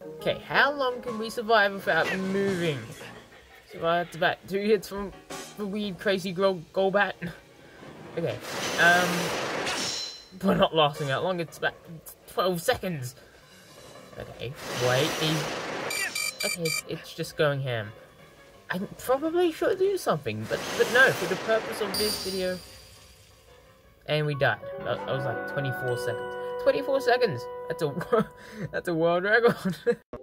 Okay, how long can we survive without moving? So that's about 2 hits from the weird, crazy Golbat. Okay, we're not lasting that long. It's about 12 seconds. Okay, wait. Okay, it's just going ham. I probably should do something, but no, for the purpose of this video. And we died. That was like 24 seconds. 24 seconds! That's a world record!